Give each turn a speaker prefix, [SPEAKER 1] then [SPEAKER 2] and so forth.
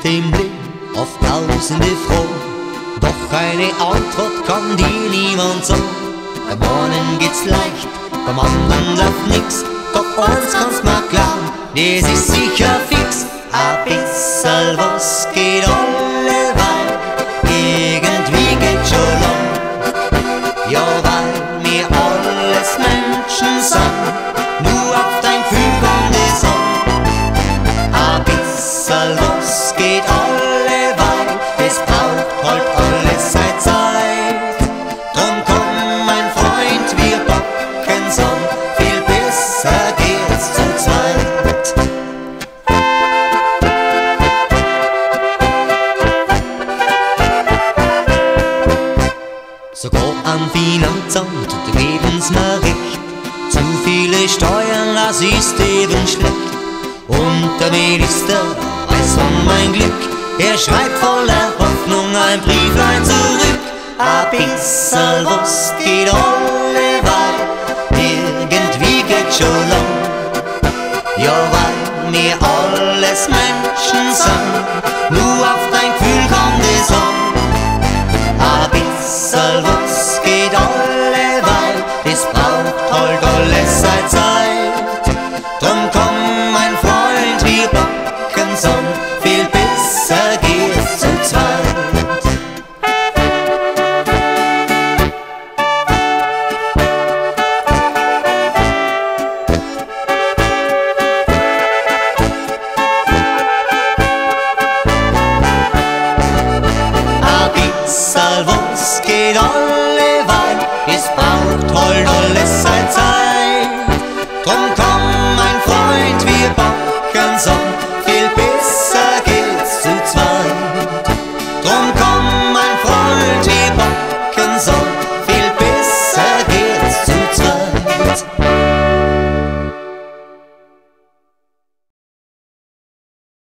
[SPEAKER 1] im Blick auf Tausende froh, doch eine Antwort kann dir niemand sagen. Beim einen geht's leicht, beim anderen läuft nix, doch eins kannst mal glauben, das ist sicher fix. Ein bisserl was geht alleweil, irgendwie geht schon lang. Ja, weil wir alles Menschen sind, nur auf dein Gefühl kommt es an. Ein bisserl was geht alleweil, es braucht halt alles seine Zeit. Drum komm, mein Freund, wir packen's an, viel besser geht's zu zweit. Sogar am Finanzamt geben's mir recht, zu viele Steuern, das ist eben schlecht. Und der Minister weiß von mein Glück, er schreibt voller Hoffnung ein Brieflein zurück. Ein bisserl was geht alleweil, irgendwie geht schon lang. Ja, weil wir alles Menschen sind, nur auf dein Gefühl kommt es an. Ein bisserl was geht alleweil, es braucht halt alles seine Zeit. Drum komm, mein Freund, wir packen's an, viel besser geht's zu zweit. Ein bisserl was geht alleweil, es braucht halt alles seine Zeit. Drum